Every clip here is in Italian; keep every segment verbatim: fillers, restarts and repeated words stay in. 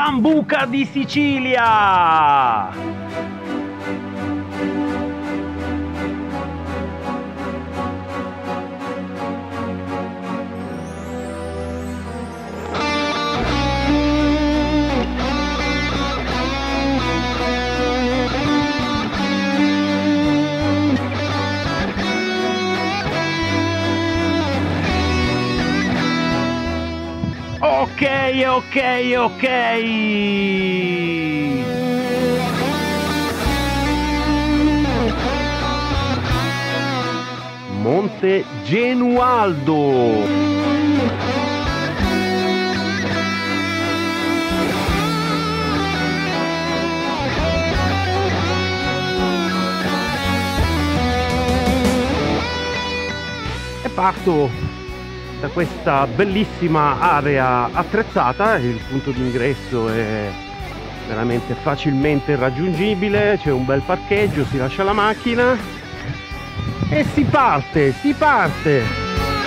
Sambuca di Sicilia! Ok, ok, ok. Monte Genualdo. E parto da questa bellissima area attrezzata. Il punto d'ingresso è veramente facilmente raggiungibile, c'è un bel parcheggio, si lascia la macchina e si parte, si parte!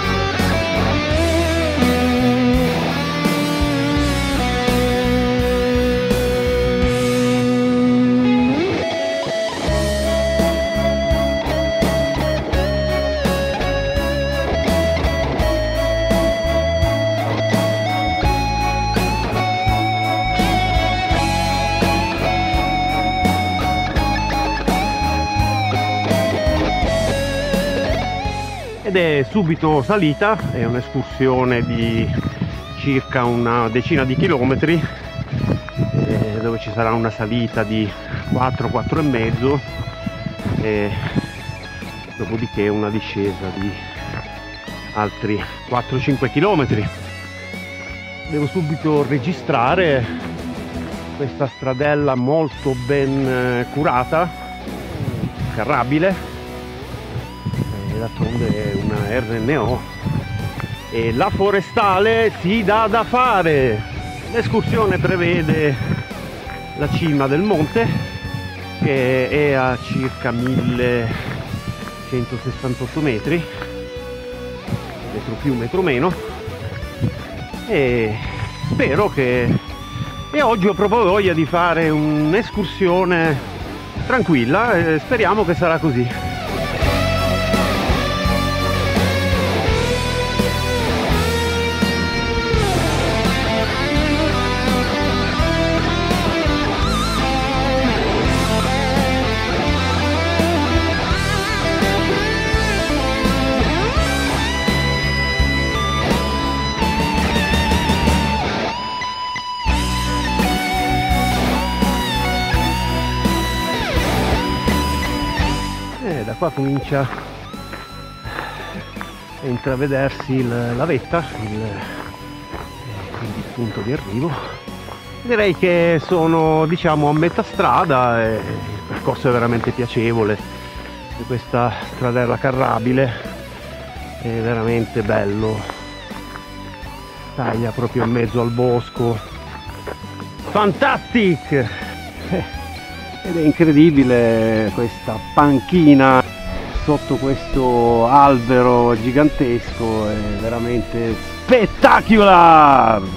Ed è subito salita, è un'escursione di circa una decina di chilometri, eh, dove ci sarà una salita di quattro quattro e mezzo e dopodiché una discesa di altri quattro cinque chilometri. Devo subito registrare questa stradella molto ben curata, carrabile, d'altronde è una R N O e la forestale si dà da fare. L'escursione prevede la cima del monte, che è a circa millecentosessantotto metri, metro più metro meno, e spero che e oggi ho proprio voglia di fare un'escursione tranquilla e speriamo che sarà così. Da qua comincia a intravedersi il, la vetta, il, quindi il punto di arrivo. Direi che sono, diciamo, a metà strada e il percorso è veramente piacevole. E questa stradella carrabile è veramente bello, taglia proprio in mezzo al bosco. Fantastic! Ed è incredibile questa panchina sotto questo albero gigantesco, è veramente spettacolare!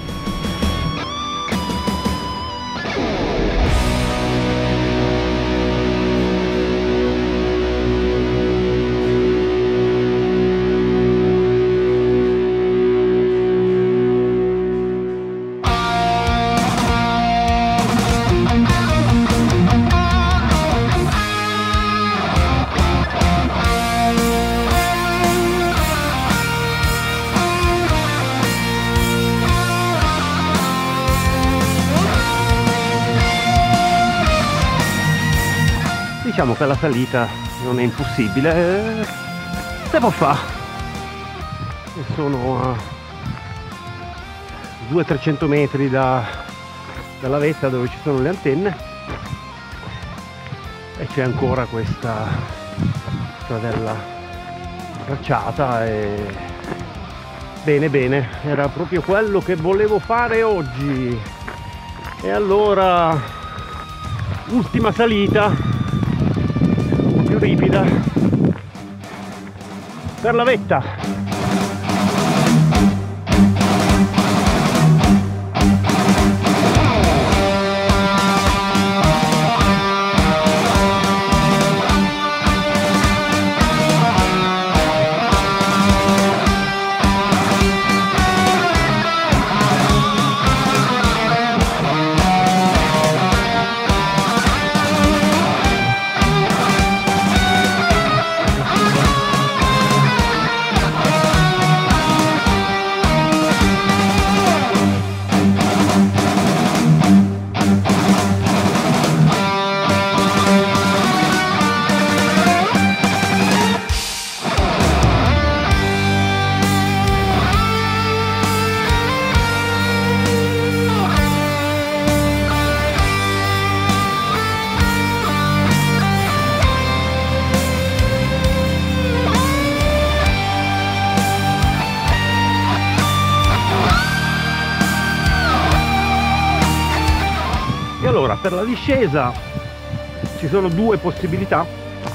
Diciamo che la salita non è impossibile, se può fare. E sono a duecento trecento metri da, dalla vetta dove ci sono le antenne e c'è ancora questa stradella tracciata e bene bene, era proprio quello che volevo fare oggi. E allora ultima salita più ripida per la vetta. per la discesa ci sono due possibilità.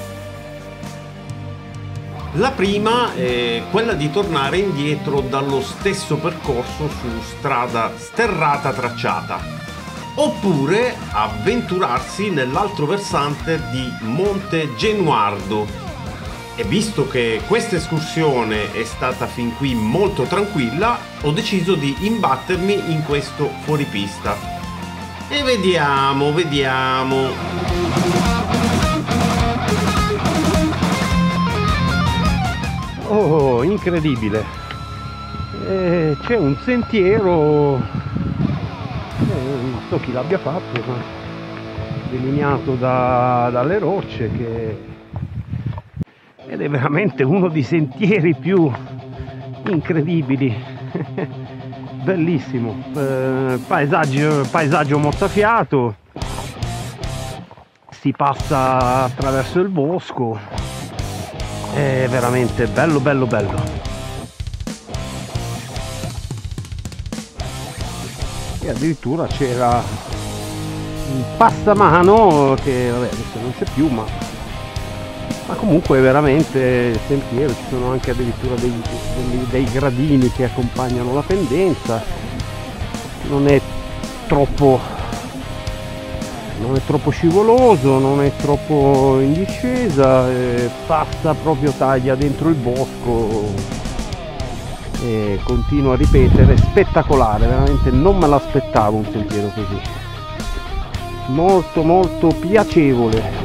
La prima è quella di tornare indietro dallo stesso percorso su strada sterrata tracciata, oppure avventurarsi nell'altro versante di Monte Genuardo. E visto che questa escursione è stata fin qui molto tranquilla, ho deciso di imbattermi in questo fuoripista. E vediamo, vediamo. Oh, incredibile! Eh, c'è un sentiero, eh, non so chi l'abbia fatto, ma delineato da, dalle rocce, che ed è veramente uno dei sentieri più incredibili. Bellissimo, eh, paesaggio, paesaggio mozzafiato, si passa attraverso il bosco, è veramente bello bello bello. E addirittura c'era un passamano che vabbè adesso non c'è più, ma ma comunque è veramente sentiero, ci sono anche addirittura dei, dei, dei gradini che accompagnano la pendenza, non è troppo non è troppo scivoloso, non è troppo in discesa, eh, passa proprio, taglia dentro il bosco e continua a ripetere, spettacolare, veramente non me l'aspettavo un sentiero così, molto molto piacevole.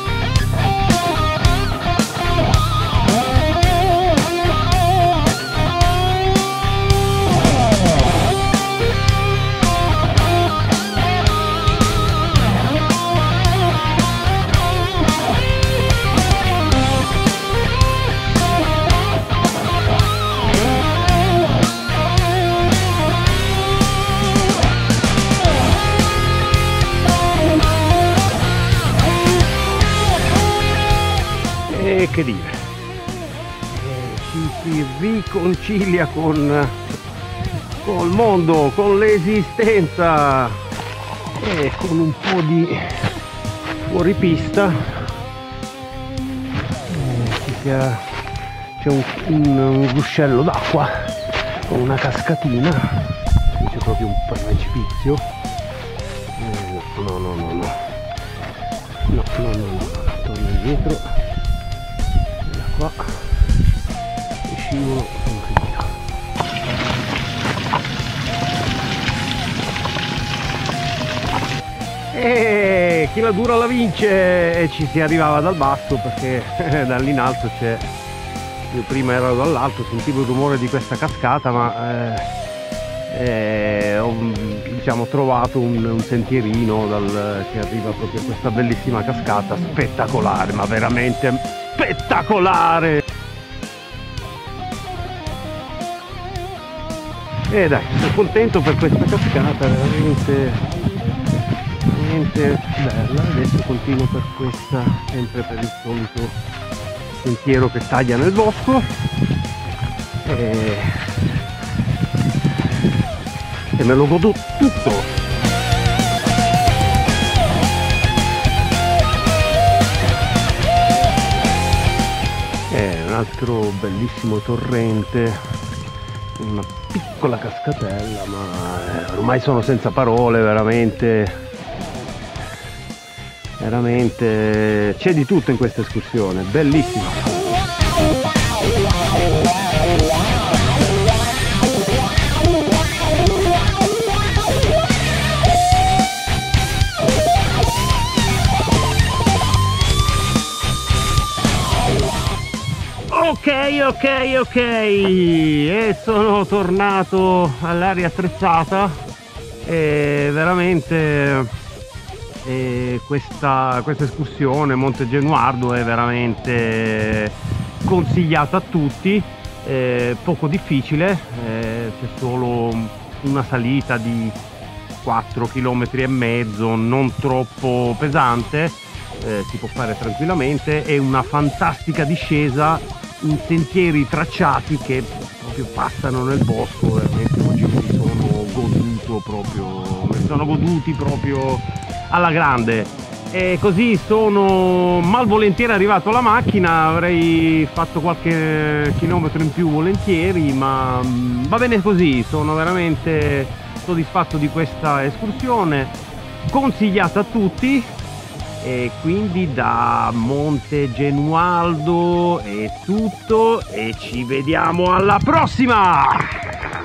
E che dire, eh, ci si riconcilia con col mondo, con l'esistenza e con un po' di fuoripista. Eh, c'è un, un, un ruscello d'acqua con una cascatina, c'è proprio un precipizio. Eh, no no no no no no no no torno indietro. Qua e scivolo sempre via. E chi la dura la vince, e ci si arrivava dal basso, perché dall'inalto c'è, io prima ero dall'alto, sentivo il rumore di questa cascata, ma eh, eh, ho diciamo trovato un, un sentierino dal, che arriva proprio a questa bellissima cascata, spettacolare, ma veramente spettacolare. E dai, sono contento per questa cascata, veramente veramente bella. Adesso continuo per questa, sempre per il solito sentiero che taglia nel bosco, e, e me lo godo tutto. È un altro bellissimo torrente, una piccola cascatella, ma ormai sono senza parole, veramente, veramente c'è di tutto in questa escursione, bellissima. Ok, ok, ok, e sono tornato all'area attrezzata, e veramente e questa, questa escursione Monte Genuardo è veramente consigliata a tutti, è poco difficile, c'è solo una salita di quattro chilometri e mezzo, non troppo pesante, eh, si può fare tranquillamente, e una fantastica discesa in sentieri tracciati che proprio passano nel bosco. Veramente oggi mi sono goduto proprio, mi sono goduti proprio alla grande. E così sono malvolentieri arrivato alla macchina, avrei fatto qualche chilometro in più volentieri, ma va bene così, sono veramente soddisfatto di questa escursione, consigliata a tutti. E quindi da Monte Genualdo è tutto e ci vediamo alla prossima!